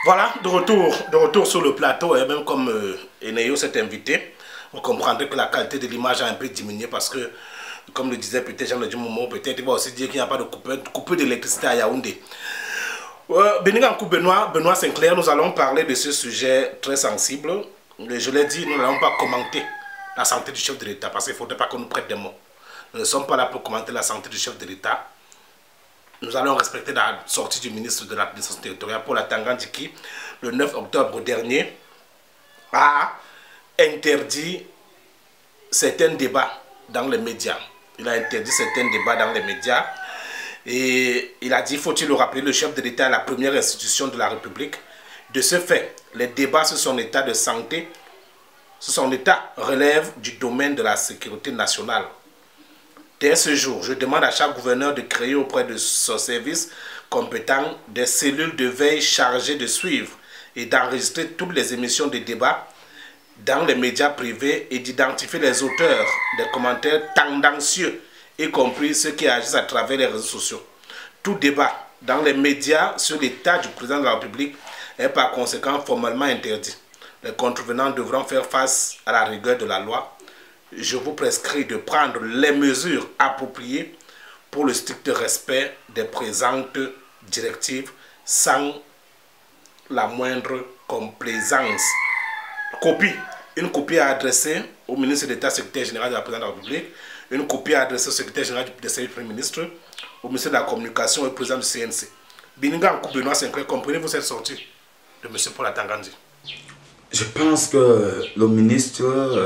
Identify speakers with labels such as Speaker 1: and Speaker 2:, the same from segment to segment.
Speaker 1: Voilà, de retour sur le plateau, et même comme Eneyo s'est invité, vous comprendrez que la qualité de l'image a un peu diminué parce que, comme le disait peut-être Jean-Luc Momo, peut-être il va aussi dire qu'il n'y a pas de coupure d'électricité à Yaoundé. Benoît Sinclair, nous allons parler de ce sujet très sensible. Je l'ai dit, nous n'allons pas commenter la santé du chef de l'État parce qu'il ne faudrait pas qu'on nous prête des mots. Nous ne sommes pas là pour commenter la santé du chef de l'État. Nous allons respecter la sortie du ministre de l'administration territoriale, Paul Atanga-Nji, qui, le 9 octobre dernier, a interdit certains débats dans les médias. Il a interdit certains débats dans les médias. Et il a dit, faut-il le rappeler, le chef de l'État est la première institution de la République. De ce fait, les débats sur son état de santé, sur son état, relèvent du domaine de la sécurité nationale. Dès ce jour, je demande à chaque gouverneur de créer auprès de son service compétent des cellules de veille chargées de suivre et d'enregistrer toutes les émissions de débats dans les médias privés et d'identifier les auteurs des commentaires tendancieux, y compris ceux qui agissent à travers les réseaux sociaux. Tout débat dans les médias sur l'état du président de la République est par conséquent formellement interdit. Les contrevenants devront faire face à la rigueur de la loi. Je vous prescris de prendre les mesures appropriées pour le strict respect des présentes directives sans la moindre complaisance. Une copie à adresser au ministre d'État, secrétaire général de la présidence de la République, une copie à adresser au secrétaire général du service du Premier ministre, au ministre de la Communication et au président du CNC. Bininga Benoît Sinclair, comprenez-vous cette sortie de M. Paul Atanga-Nji?
Speaker 2: Je pense que le ministre,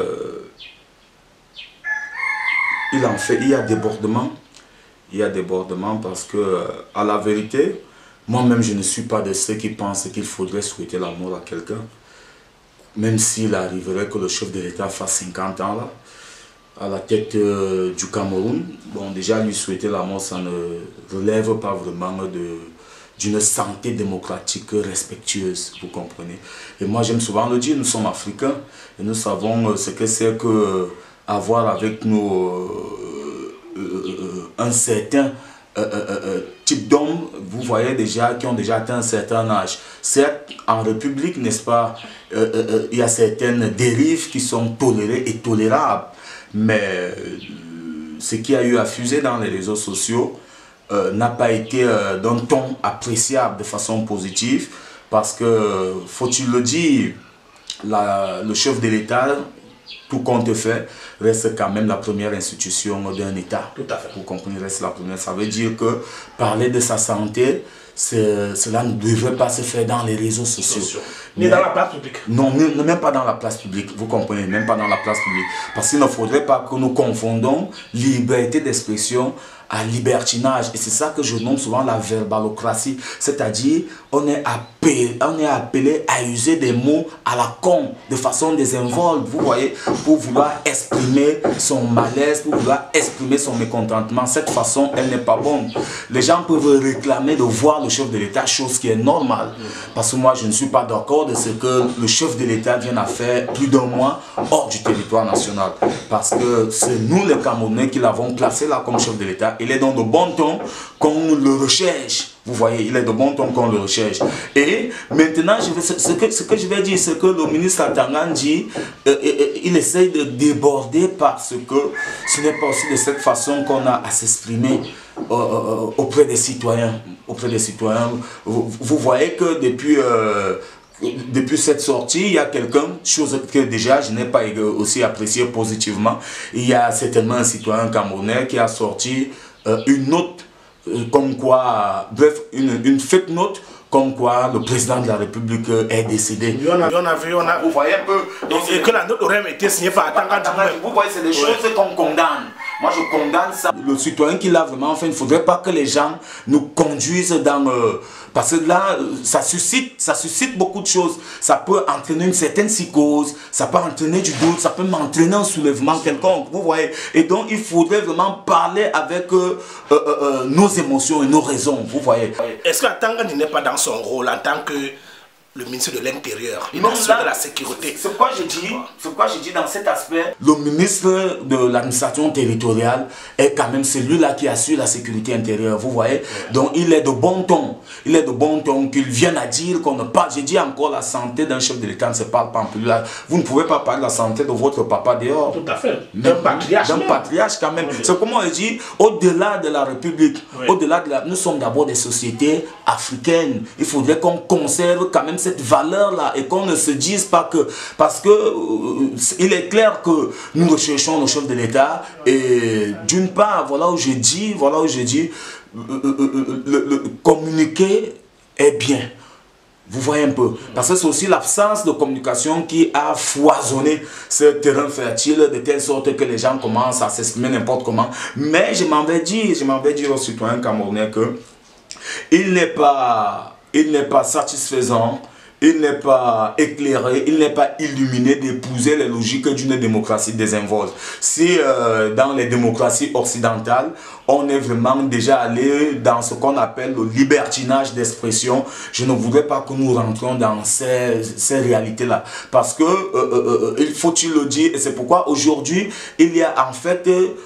Speaker 2: il y a débordement. Il y a débordement parce que, à la vérité, moi-même, je ne suis pas de ceux qui pensent qu'il faudrait souhaiter la mort à quelqu'un. Même s'il arriverait que le chef de l'État fasse 50 ans là, à la tête du Cameroun, bon, déjà lui souhaiter la mort, ça ne relève pas vraiment d'une santé démocratique respectueuse, vous comprenez. Et moi j'aime souvent le dire, nous sommes africains et nous savons ce que c'est que avoir avec nous un certain type d'hommes, vous voyez déjà, qui ont déjà atteint un certain âge. Certes, en République, n'est-ce pas, il y a certaines dérives qui sont tolérées et tolérables, mais ce qui a eu à fuser dans les réseaux sociaux n'a pas été d'un ton appréciable de façon positive, parce que, faut-il le dire, le chef de l'État, tout compte fait, reste quand même la première institution d'un État.
Speaker 1: Tout à fait.
Speaker 2: Vous comprenez, reste la première. Ça veut dire que parler de sa santé, cela ne devrait pas se faire dans les réseaux sociaux.
Speaker 1: Ni dans la place publique.
Speaker 2: Non, même pas dans la place publique. Vous comprenez, même pas dans la place publique. Parce qu'il ne faudrait pas que nous confondons liberté d'expression à libertinage. Et c'est ça que je nomme souvent la verbalocratie. C'est-à-dire, on est appelé à user des mots à la con, de façon désinvolte, vous voyez, pour vouloir exprimer son malaise, pour vouloir exprimer son mécontentement. Cette façon, elle n'est pas bonne. Les gens peuvent réclamer de voir le chef de l'État, chose qui est normale. Parce que moi, je ne suis pas d'accord de ce que le chef de l'État vient à faire plus d'un mois hors du territoire national. Parce que c'est nous, les Camerounais, qui l'avons placé là comme chef de l'État. Il est dans de bons tons qu'on le recherche. Vous voyez, il est de bon ton qu'on le recherche. Et maintenant, ce que je vais dire, c'est que le ministre Atanga-Nji, il essaye de déborder parce que ce n'est pas aussi de cette façon qu'on a à s'exprimer auprès des citoyens. Vous voyez que depuis cette sortie, il y a quelqu'un, chose que déjà je n'ai pas aussi apprécié positivement, il y a certainement un citoyen camerounais qui a sorti une note comme quoi, bref, une fake note comme quoi le président de la République est décédé.
Speaker 1: Vous voyez un peu. Et que la note aurait été signée par Atanga-Nji.
Speaker 2: Vous voyez, c'est des choses qu'on condamne. Moi, je condamne ça. Le citoyen qui l'a vraiment fait, il ne faudrait pas que les gens nous conduisent dans... parce que là, ça suscite beaucoup de choses. Ça peut entraîner une certaine psychose, ça peut entraîner du doute, ça peut m'entraîner un soulèvement quelconque, vous voyez. Et donc, il faudrait vraiment parler avec nos émotions et nos raisons, vous voyez.
Speaker 1: Est-ce que Atanga-Nji n'est pas dans son rôle en tant que le ministre de l'Intérieur. Il assure de la sécurité.
Speaker 2: C'est quoi je dis dans cet aspect. Le ministre de l'administration territoriale est quand même celui-là qui assure la sécurité intérieure, vous voyez. Ouais. Donc il est de bon ton. Il est de bon ton qu'il vienne à dire qu'on ne parle. J'ai dit encore, la santé d'un chef de l'État ne se parle pas en plus. Vous ne pouvez pas parler de la santé de votre papa dehors.
Speaker 1: Tout à fait. D'un patriarche.
Speaker 2: D'un patriarche quand même. Oui. C'est comment on dit, au-delà de la République, oui. Au-delà de la... Nous sommes d'abord des sociétés africaines. Il faudrait qu'on conserve quand même cette valeur-là et qu'on ne se dise pas que... Parce que il est clair que nous recherchons le chef de l'État et d'une part, voilà où je dis, le communiquer est bien. Vous voyez un peu. Parce que c'est aussi l'absence de communication qui a foisonné ce terrain fertile de telle sorte que les gens commencent à s'exprimer n'importe comment. Mais je m'en vais dire aux citoyens camerounais que il n'est pas satisfaisant, il n'est pas éclairé, il n'est pas illuminé d'épouser les logiques d'une démocratie désinvolte. Si dans les démocraties occidentales, on est vraiment déjà allé dans ce qu'on appelle le libertinage d'expression, je ne voudrais pas que nous rentrions dans ces réalités-là. Parce que, il faut-il le dire, et c'est pourquoi aujourd'hui, il y a en fait...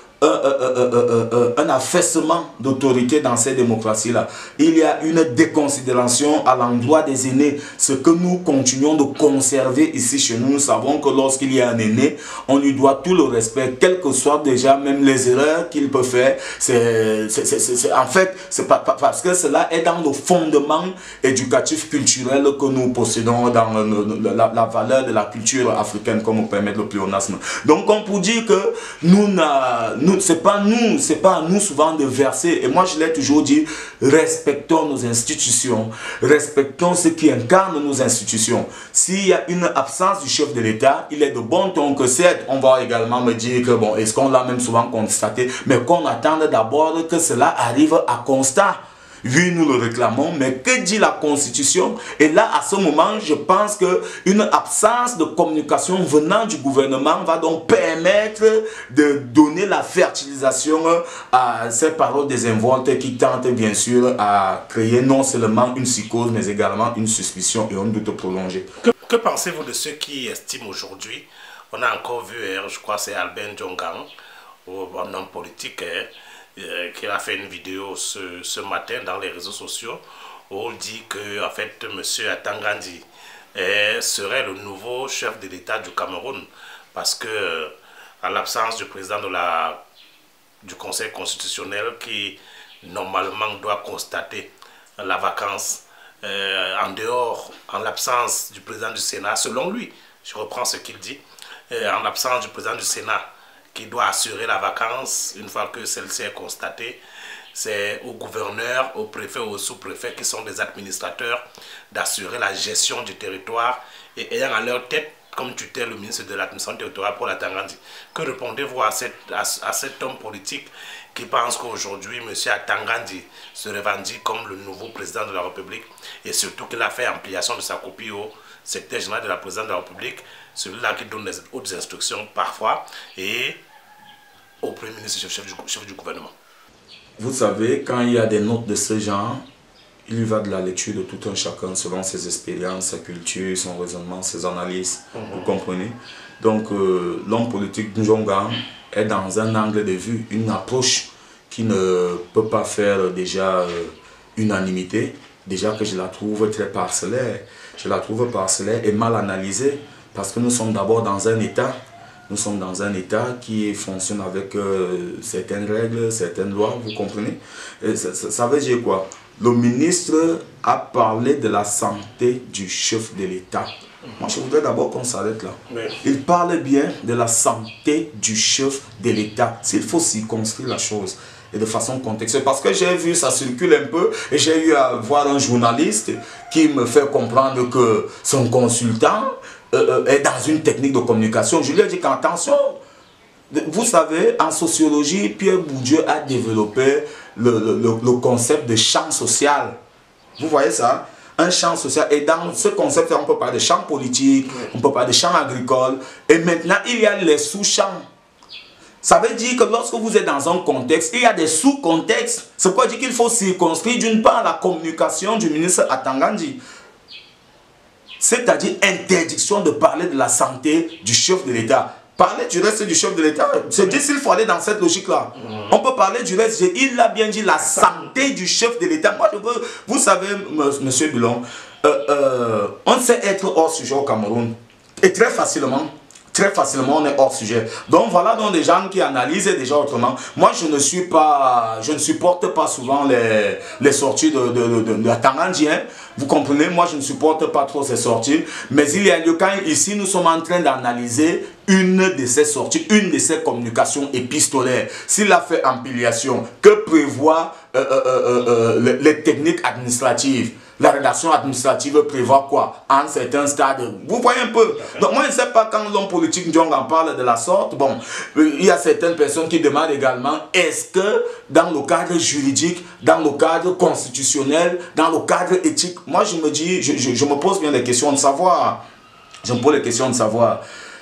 Speaker 2: un affaissement d'autorité dans ces démocraties-là. Il y a une déconsidération à l'endroit des aînés. Ce que nous continuons de conserver ici chez nous, nous savons que lorsqu'il y a un aîné, on lui doit tout le respect, quelles que soient déjà même les erreurs qu'il peut faire. En fait, c'est parce que cela est dans le fondement éducatif culturel que nous possédons dans la valeur de la culture africaine, comme on permet le pléonasme. Donc, on peut dire que c'est pas à nous souvent de verser, et moi je l'ai toujours dit, respectons nos institutions, respectons ceux qui incarnent nos institutions. S'il y a une absence du chef de l'État, il est de bon ton que certes, on va également me dire que bon, est-ce qu'on l'a même souvent constaté, mais qu'on attende d'abord que cela arrive à constat. Oui, nous le réclamons, mais que dit la Constitution? Et là, à ce moment, je pense qu'une absence de communication venant du gouvernement va donc permettre de donner la fertilisation à ces paroles désinvoltes qui tentent bien sûr à créer non seulement une psychose, mais également une suspicion et un doute prolongé.
Speaker 1: Que pensez-vous de ceux qui estiment aujourd'hui, on a encore vu, je crois que c'est Albert Djongang, un homme politique, qui a fait une vidéo ce matin dans les réseaux sociaux où il dit que en fait M. Atangandi serait le nouveau chef de l'État du Cameroun parce que à l'absence du président du Conseil constitutionnel qui normalement doit constater la vacance en l'absence du président du Sénat, selon lui, je reprends ce qu'il dit, en l'absence du président du Sénat qui doit assurer la vacance, une fois que celle-ci est constatée, c'est au gouverneur, au préfet ou au sous-préfet qui sont des administrateurs d'assurer la gestion du territoire et ayant à leur tête comme tutelle le ministre de l'administration territoriale pour l'Atangandi. Que répondez-vous à cet homme politique qui pense qu'aujourd'hui M. Atangandi se revendique comme le nouveau président de la République et surtout qu'il a fait ampliation de sa copie au secrétaire général de la présidence de la République, celui-là qui donne les hautes instructions parfois, et au Premier ministre, chef du gouvernement.
Speaker 2: Vous savez, quand il y a des notes de ce genre, il y va de la lecture de tout un chacun selon ses expériences, sa culture, son raisonnement, ses analyses, vous comprenez? Donc l'homme politique Djongang est dans un angle de vue, une approche qui ne peut pas faire déjà unanimité, déjà que je la trouve très parcellaire. Je la trouve parcellaire et mal analysée parce que nous sommes d'abord dans un État. Nous sommes dans un État qui fonctionne avec certaines règles, certaines lois, vous comprenez? Ça veut dire quoi? Le ministre a parlé de la santé du chef de l'État. Moi, je voudrais d'abord qu'on s'arrête là. Oui. Il parle bien de la santé du chef de l'État. S'il faut circonscrire la chose et de façon contextuelle. Parce que j'ai vu, ça circule un peu, et j'ai eu à voir un journaliste qui me fait comprendre que son consultant est dans une technique de communication. Je lui ai dit qu'attention, vous savez, en sociologie, Pierre Bourdieu a développé le concept de champ social. Vous voyez ça? Un champ social. Et dans ce concept, on peut parler de champ politique, on peut parler de champ agricole. Et maintenant, il y a les sous-champs. Ça veut dire que lorsque vous êtes dans un contexte, il y a des sous-contextes. C'est quoi dire qu'il faut circonscrire d'une part la communication du ministre Atangandi. c'est-à-dire interdiction de parler de la santé du chef de l'État. Parler du reste du chef de l'État, c'est dire s'il faut aller dans cette logique-là. On peut parler du reste, il a bien dit la santé du chef de l'État. Moi, je veux, vous savez, monsieur Bilon, on sait être hors sujet au Cameroun. Et très facilement, on est hors sujet. Donc voilà donc des gens qui analysent déjà autrement. Moi, je ne supporte pas souvent les sorties de la Tangandien. Vous comprenez, moi je ne supporte pas trop ces sorties. Mais il y a lieu quand ici nous sommes en train d'analyser une de ces sorties, une de ces communications épistolaires. S'il a fait empiliation, que prévoit les techniques administratives? La rédaction administrative prévoit quoi? En certains stades. Vous voyez un peu. Donc moi je ne sais pas quand l'homme politique Njong en parle de la sorte. Bon, il y a certaines personnes qui demandent également est-ce que dans le cadre juridique, dans le cadre constitutionnel, dans le cadre éthique, moi je me dis, je me pose bien les questions de savoir. Je me pose les questions de savoir.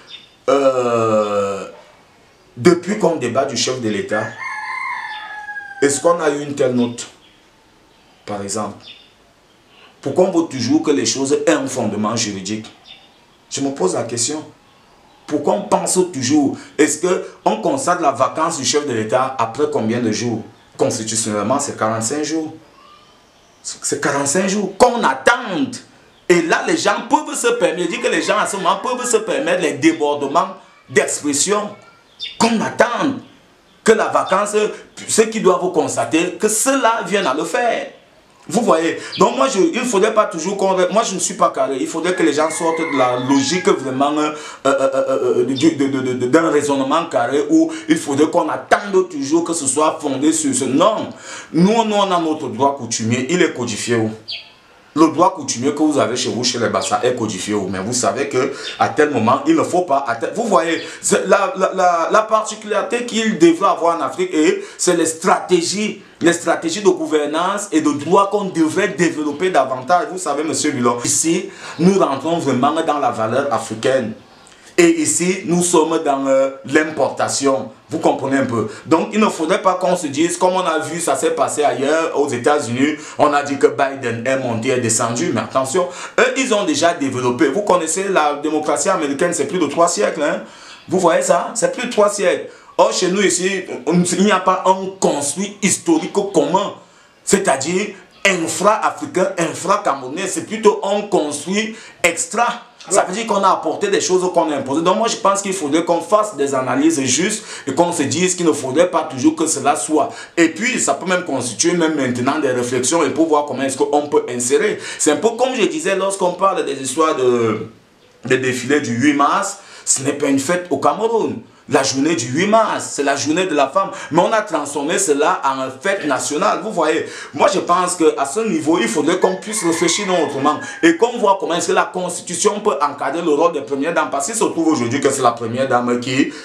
Speaker 2: Depuis qu'on débat du chef de l'État, est-ce qu'on a eu une telle note? Par exemple. Pourquoi on veut toujours que les choses aient un fondement juridique? Je me pose la question. Pourquoi on pense toujours? Est-ce qu'on constate la vacance du chef de l'État après combien de jours? Constitutionnellement, c'est 45 jours. C'est 45 jours qu'on attende. Et là, les gens peuvent se permettre, je dis que les gens à ce moment peuvent se permettre les débordements d'expression. Qu'on attende que la vacance, ceux qui doivent constater, que cela vienne à le faire. Vous voyez, donc moi il ne faudrait pas toujours qu'on... Moi je ne suis pas carré, il faudrait que les gens sortent de la logique vraiment d'un raisonnement carré où il faudrait qu'on attende toujours que ce soit fondé sur ce... Non, nous on a notre droit coutumier, il est codifié où? Le droit coutumier que vous avez chez vous, chez les Bassa, est codifié où? Mais vous savez qu'à tel moment, il ne faut pas... Vous voyez, la particularité qu'il devrait avoir en Afrique, c'est les stratégies de gouvernance et de droit qu'on devrait développer davantage. Vous savez, monsieur Bilon, ici, nous rentrons vraiment dans la valeur africaine. Et ici, nous sommes dans l'importation. Vous comprenez un peu. Donc, il ne faudrait pas qu'on se dise, comme on a vu, ça s'est passé ailleurs, aux États-Unis, on a dit que Biden est monté et descendu. Mais attention, eux, ils ont déjà développé. Vous connaissez la démocratie américaine, c'est plus de 3 siècles. Hein? Vous voyez ça? C'est plus de 3 siècles. Or, chez nous ici, il n'y a pas un construit historique commun. C'est-à-dire, infra-africain, infra-camerounais, c'est plutôt un construit extra. Ça veut dire qu'on a apporté des choses qu'on a imposées. Donc moi je pense qu'il faudrait qu'on fasse des analyses justes et qu'on se dise qu'il ne faudrait pas toujours que cela soit. Et puis ça peut même constituer même maintenant des réflexions et pour voir comment est-ce qu'on peut insérer. C'est un peu comme je disais lorsqu'on parle des histoires des défilés du 8 mars, ce n'est pas une fête au Cameroun. La journée du 8 mars, c'est la journée de la femme. Mais on a transformé cela en fête nationale. Vous voyez, moi je pense qu'à ce niveau, il faudrait qu'on puisse réfléchir autrement. Et qu'on voit comment est-ce que la Constitution peut encadrer le rôle des premières dames. Parce qu'il se trouve aujourd'hui que c'est la première dame qui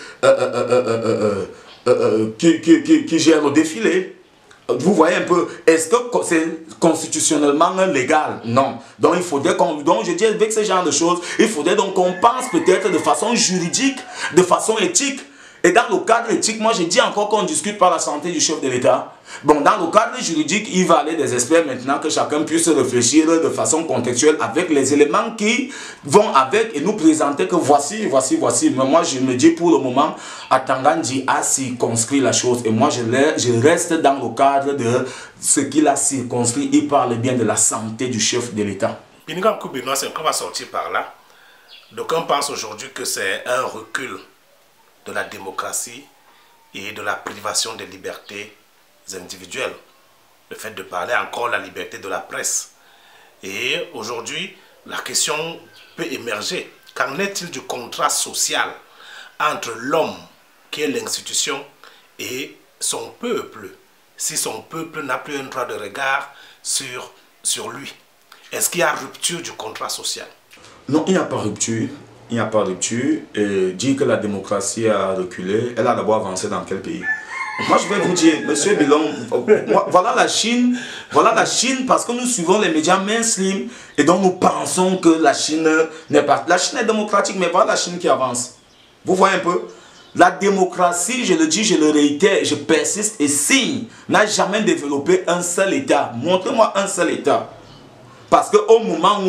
Speaker 2: gère le défilé. Vous voyez un peu, est-ce que c'est constitutionnellement légal? Non. Donc il faudrait qu'on... Donc je dis avec ce genre de choses, il faudrait donc qu'on pense peut-être de façon juridique, de façon éthique. Et dans le cadre éthique, moi je dis encore qu'on discute par la santé du chef de l'État. Bon, dans le cadre juridique, il va aller des experts maintenant que chacun puisse réfléchir de façon contextuelle avec les éléments qui vont avec et nous présenter que voici. Mais moi je me dis pour le moment, Atangandji a circonscrit la chose et moi je reste dans le cadre de ce qu'il a circonscrit. Il parle bien de la santé du chef de l'État.
Speaker 1: Binigam Koubinois, c'est qu'on va sortir par là. Donc on pense aujourd'hui que c'est un recul de la démocratie et de la privation des libertés individuelles. Le fait de parler encore la liberté de la presse. Et aujourd'hui, la question peut émerger. Qu'en est-il du contrat social entre l'homme qui est l'institution et son peuple, si son peuple n'a plus un droit de regard sur lui? Est-ce qu'il y a rupture du contrat social?
Speaker 2: Non, il n'y a pas rupture. Il n'y a pas de rupture. Et dire que la démocratie a reculé, elle a d'abord avancé dans quel pays? Moi je vais vous dire, monsieur Bilon, voilà la Chine parce que nous suivons les médias mainstream et donc nous pensons que la Chine n'est pas... La Chine est démocratique, mais voilà la Chine qui avance. Vous voyez un peu? La démocratie, je le dis, je le réitère, je persiste et signe, n'a jamais développé un seul État. Montrez-moi un seul État. Parce qu'au moment où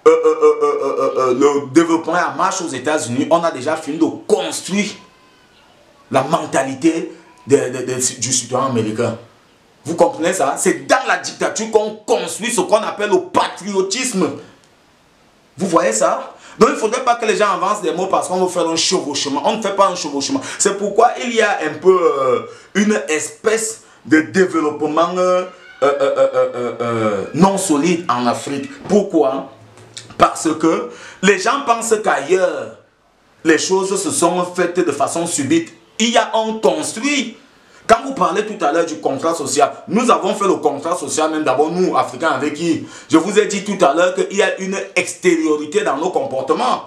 Speaker 2: le développement en marche aux États-Unis, on a déjà fini de construire la mentalité du citoyen américain. Vous comprenez ça? C'est dans la dictature qu'on construit ce qu'on appelle le patriotisme. Vous voyez ça? Donc il ne faudrait pas que les gens avancent des mots parce qu'on veut faire un chevauchement. On ne fait pas un chevauchement. C'est pourquoi il y a un peu une espèce de développement non solide en Afrique. Pourquoi? Parce que les gens pensent qu'ailleurs, les choses se sont faites de façon subite. Il y a un construit. Quand vous parlez tout à l'heure du contrat social, nous avons fait le contrat social, même d'abord nous, Africains, avec qui? Je vous ai dit tout à l'heure qu'il y a une extériorité dans nos comportements.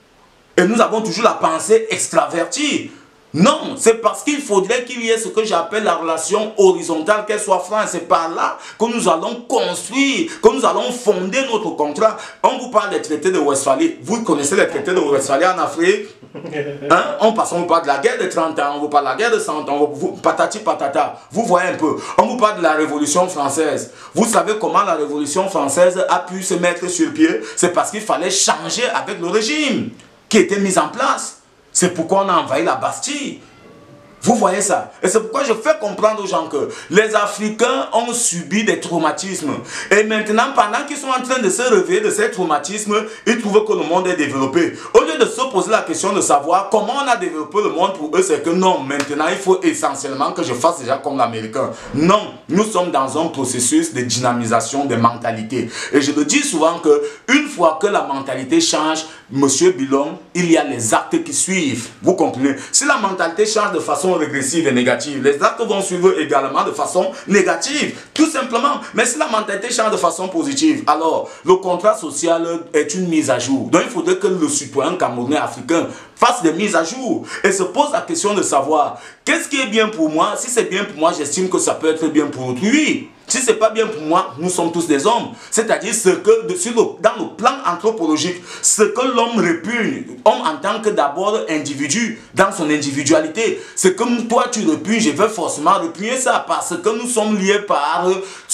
Speaker 2: Et nous avons toujours la pensée extravertie. Non, c'est parce qu'il faudrait qu'il y ait ce que j'appelle la relation horizontale, qu'elle soit franche. C'est par là que nous allons construire, que nous allons fonder notre contrat. On vous parle des traités de Westphalie. Vous connaissez les traités de Westphalie en Afrique? Hein? On vous parle de la guerre de 30 ans, on vous parle de la guerre de 100 ans, patati patata. Vous voyez un peu. On vous parle de la Révolution française. Vous savez comment la Révolution française a pu se mettre sur pied? C'est parce qu'il fallait changer avec le régime qui était mis en place. C'est pourquoi on a envahi la Bastille. Vous voyez ça? Et c'est pourquoi je fais comprendre aux gens que les Africains ont subi des traumatismes. Et maintenant, pendant qu'ils sont en train de se réveiller de ces traumatismes, ils trouvent que le monde est développé. Au lieu de se poser la question de savoir comment on a développé le monde, pour eux, c'est que non, maintenant, il faut essentiellement que je fasse déjà comme l'Américain. Non, nous sommes dans un processus de dynamisation des mentalités. Et je le dis souvent que une fois que la mentalité change, Monsieur Bilom, il y a les actes qui suivent. Vous comprenez? Si la mentalité change de façon régressive et négative, les actes vont suivre également de façon négative. Tout simplement. Mais si la mentalité change de façon positive, alors le contrat social est une mise à jour. Donc il faudrait que le citoyen camerounais africain fasse des mises à jour et se pose la question de savoir qu'est-ce qui est bien pour moi. Si c'est bien pour moi, j'estime que ça peut être bien pour autrui. Si ce n'est pas bien pour moi, nous sommes tous des hommes. C'est-à-dire ce que, dans le plan anthropologique, ce que l'homme répugne, homme en tant que d'abord individu, dans son individualité, ce que toi tu répugnes, je veux forcément répugner ça parce que nous sommes liés par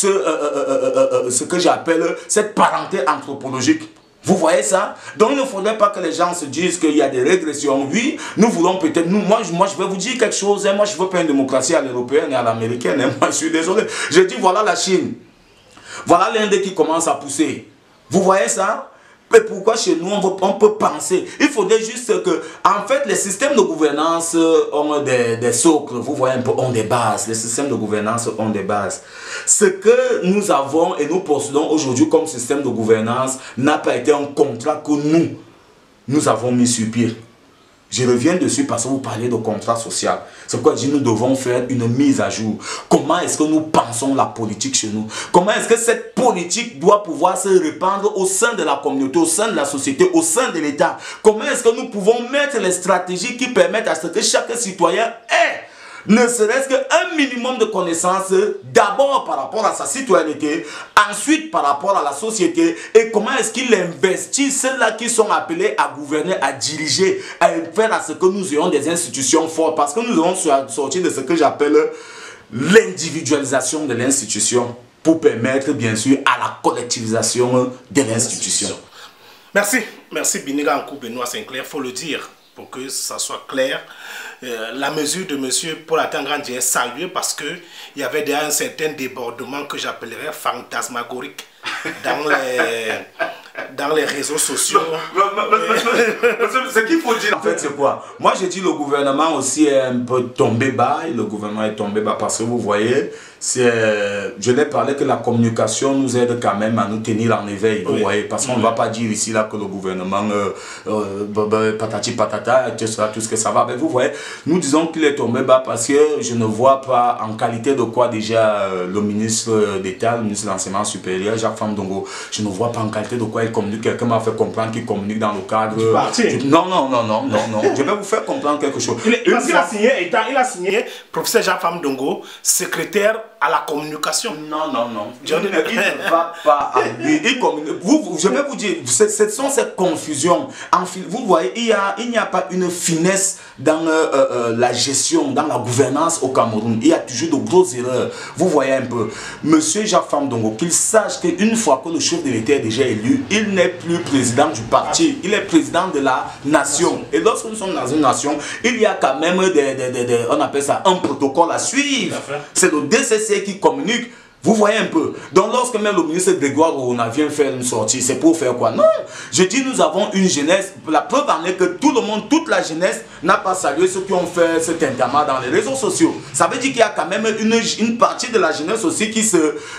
Speaker 2: ce que j'appelle cette parenté anthropologique. Vous voyez ça? Donc il ne faudrait pas que les gens se disent qu'il y a des régressions. Oui, nous voulons peut-être... Moi, je vais vous dire quelque chose. Moi, je ne veux pas une démocratie à l'européenne et à l'américaine. Moi, je suis désolé. Je dis, voilà la Chine. Voilà l'Inde qui commence à pousser. Vous voyez ça? Mais pourquoi chez nous, on peut penser? Il faudrait juste que, en fait, les systèmes de gouvernance ont des socles, vous voyez un peu, ont des bases. Les systèmes de gouvernance ont des bases. Ce que nous avons et nous possédons aujourd'hui comme système de gouvernance n'a pas été un contrat que nous avons mis sur pied. Je reviens dessus parce que vous parlez de contrat social. C'est pourquoi je dis nous devons faire une mise à jour. Comment est-ce que nous pensons la politique chez nous? Comment est-ce que cette politique doit pouvoir se répandre au sein de la communauté, au sein de la société, au sein de l'État? Comment est-ce que nous pouvons mettre les stratégies qui permettent à ce que chaque citoyen ait ne serait-ce qu'un minimum de connaissances, d'abord par rapport à sa citoyenneté, ensuite par rapport à la société, et comment est-ce qu'il investit ceux-là qui sont appelés à gouverner, à diriger, à faire à ce que nous ayons des institutions fortes, parce que nous allons sortir de ce que j'appelle l'individualisation de l'institution, pour permettre bien sûr à la collectivisation de l'institution.
Speaker 1: Merci, merci Biniga Nkou Benoît Sinclair, il faut le dire, pour que ça soit clair. La mesure de monsieur Paul Atangandi est saluée parce qu'il y avait déjà un certain débordement que j'appellerais fantasmagorique dans les réseaux sociaux.
Speaker 2: Ce qu'il faut dire en fait c'est quoi? Moi je dis le gouvernement aussi est un peu tombé bas. Le gouvernement est tombé bas parce que vous voyez, je l'ai parlé que la communication nous aide quand même à nous tenir en éveil. Vous voyez, parce qu'on ne va pas dire ici là que le gouvernement patati patata, tout ce que ça va. Mais vous voyez, nous disons qu'il est tombé bas parce que je ne vois pas en qualité de quoi déjà le ministre d'État, le ministre de l'Enseignement supérieur, Jacques Famdongo, je ne vois pas en qualité de quoi il communique. Quelqu'un m'a fait comprendre qu'il communique dans le cadre... Non. Je vais vous faire comprendre quelque chose.
Speaker 1: Il a signé, professeur Jacques Famdongo, secrétaire à la communication.
Speaker 2: Non, non, non. Il ne va pas à lui. Je vais vous dire, ce sont ces confusions. Vous voyez, il n'y a pas une finesse dans la gestion, dans la gouvernance au Cameroun. Il y a toujours de grosses erreurs. Vous voyez un peu. Monsieur Jacques Famdongo, qu'il sache qu'une fois que le chef de l'État est déjà élu, il n'est plus président du parti. Il est président de la nation. Et lorsque nous sommes dans une nation, il y a quand même on appelle ça un protocole à suivre. C'est le DCC qui communique. Vous voyez un peu. Donc lorsque même le ministre Grégoire Orona vient faire une sortie, c'est pour faire quoi? Non. Je dis nous avons une jeunesse. La preuve en est que tout le monde, toute la jeunesse n'a pas salué ceux qui ont fait cet entament dans les réseaux sociaux. Ça veut dire qu'il y a quand même une partie de la jeunesse aussi qui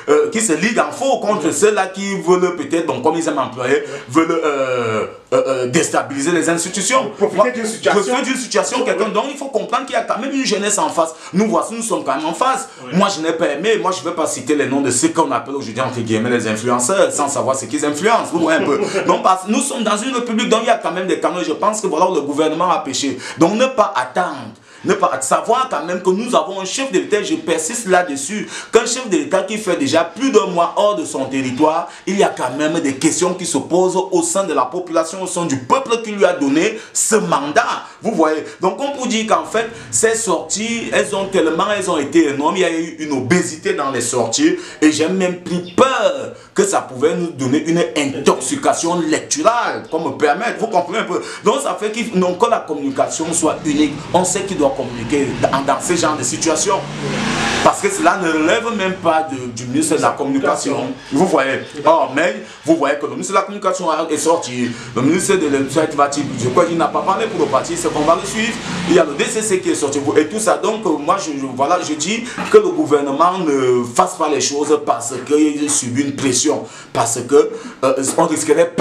Speaker 2: se ligue en faux contre ceux-là qui veulent peut-être, bon, comme ils aiment employer, veulent déstabiliser les institutions.
Speaker 1: Profiter d'une situation.
Speaker 2: Quelqu'un. Donc il faut comprendre qu'il y a quand même une jeunesse en face. Nous voici, nous sommes quand même en face. Oui. Moi je n'ai pas aimé, moi je ne vais pas citer les noms de ceux qu'on appelle aujourd'hui entre guillemets les influenceurs sans savoir ce qu'ils influencent. Vous voyez un peu. Donc parce que nous sommes dans une république, donc il y a quand même des canaux. Je pense que voilà le gouvernement a péché. Donc ne pas attendre. Ne pas savoir quand même que nous avons un chef de l'État, je persiste là-dessus, qu'un chef de l'État qui fait déjà plus d'un mois hors de son territoire, il y a quand même des questions qui se posent au sein de la population, au sein du peuple qui lui a donné ce mandat. Vous voyez. Donc on peut dire qu'en fait, ces sorties, elles ont été énormes, il y a eu une obésité dans les sorties et j'ai même pris peur que ça pouvait nous donner une intoxication lecturale, qu'on me permette, vous comprenez un peu. Donc ça fait que la communication soit unique, on sait qu'il doit communiquer dans ce genre de situation. Parce que cela ne relève même pas du ministre de la Communication. Vous voyez. Or, mais vous voyez que le ministre de la Communication est sorti. Le ministre de l'Initiative, je crois qu'il n'a pas parlé pour le parti, c'est qu'on va le suivre. Il y a le DCC qui est sorti et tout ça. Donc, moi, je dis que le gouvernement ne fasse pas les choses parce qu'il subit une pression. Parce que on risquerait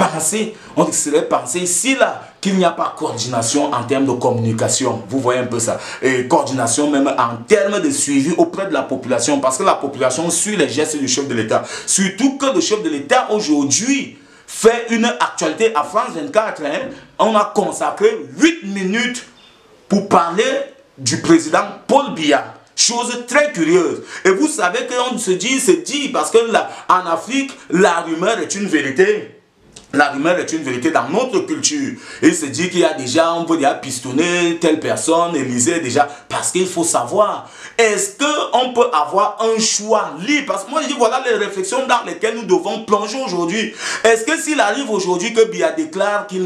Speaker 2: de penser ici, là, qu'il n'y a pas coordination en termes de communication. Vous voyez un peu ça. Et coordination même en termes de suivi auprès de la population. Parce que la population suit les gestes du chef de l'État. Surtout que le chef de l'État aujourd'hui fait une actualité à France 24. Hein. On a consacré 8 minutes pour parler du président Paul Biya. Chose très curieuse. Et vous savez qu'on se dit parce que là, en Afrique, la rumeur est une vérité. La rumeur est une vérité dans notre culture. Il se dit qu'il y a déjà, on peut déjà pistonner telle personne, Élysée déjà. Parce qu'il faut savoir, est-ce qu'on peut avoir un choix libre? Parce que moi je dis, voilà les réflexions dans lesquelles nous devons plonger aujourd'hui. Est-ce que s'il arrive aujourd'hui que Biya déclare qu'il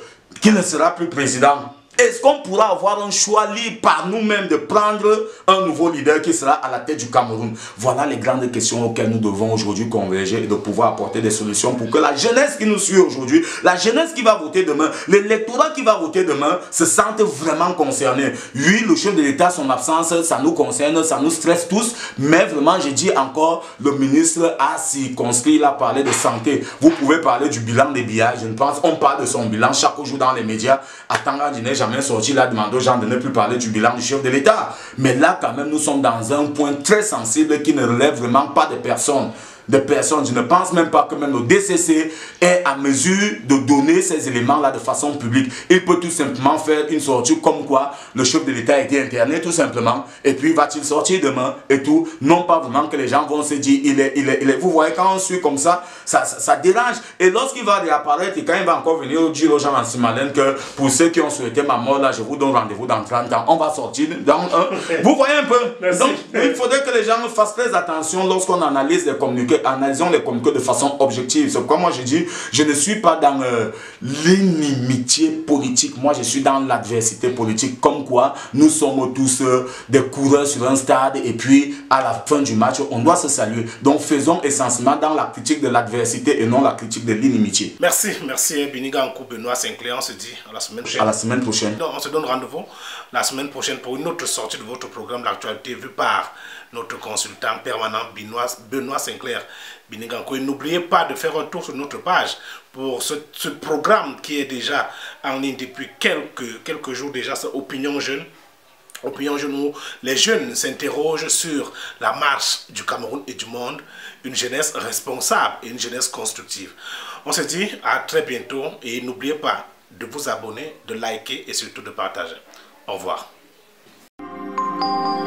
Speaker 2: ne sera plus président, est-ce qu'on pourra avoir un choix libre par nous-mêmes de prendre un nouveau leader qui sera à la tête du Cameroun? Voilà les grandes questions auxquelles nous devons aujourd'hui converger et de pouvoir apporter des solutions pour que la jeunesse qui nous suit aujourd'hui, la jeunesse qui va voter demain, l'électorat qui va voter demain se sente vraiment concerné. Oui, le chef de l'État, son absence, ça nous concerne, ça nous stresse tous, mais vraiment, je dis encore, le ministre a circonscrit, il a parlé de santé. Vous pouvez parler du bilan des Biya, je ne pense, on parle de son bilan chaque jour dans les médias. Attends, je n'ai jamais sorti là, demandé aux gens de ne plus parler du bilan du chef de l'État. Mais là, quand même, nous sommes dans un point très sensible qui ne relève vraiment pas des personnes. Je ne pense même pas que même le DCC est à mesure de donner ces éléments-là de façon publique. Il peut tout simplement faire une sortie comme quoi le chef de l'État a été interné tout simplement. Et puis va-t-il sortir demain et tout. Non pas vraiment que les gens vont se dire il est. Vous voyez, quand on suit comme ça dérange. Et lorsqu'il va réapparaître et quand il va encore venir dire aux gens en Simalène que pour ceux qui ont souhaité ma mort, là, je vous donne rendez-vous dans 30 ans. On va sortir dans un. Vous voyez un peu.
Speaker 1: Merci.
Speaker 2: Donc, il faudrait que les gens fassent très attention lorsqu'on analyse les communiqués. Analysons les communiqués de façon objective. C'est pourquoi moi je dis, je ne suis pas dans l'inimitié politique. Moi je suis dans l'adversité politique. Comme quoi, nous sommes tous des coureurs sur un stade et puis à la fin du match, on doit se saluer. Donc faisons essentiellement dans la critique de l'adversité et non la critique de l'inimitié.
Speaker 1: Merci Biniga Nkou, Benoît Sinclair. On se dit à la semaine prochaine.
Speaker 2: À la semaine prochaine.
Speaker 1: Donc, on se donne rendez-vous la semaine prochaine pour une autre sortie de votre programme d'actualité vu par notre consultant permanent Benoît Sinclair. Biniga Nkou. Et n'oubliez pas de faire un tour sur notre page pour ce programme qui est déjà en ligne depuis quelques jours déjà, c'est Opinion Jeune. Opinion Jeune où les jeunes s'interrogent sur la marche du Cameroun et du monde, une jeunesse responsable et une jeunesse constructive. On se dit à très bientôt et n'oubliez pas de vous abonner, de liker et surtout de partager. Au revoir.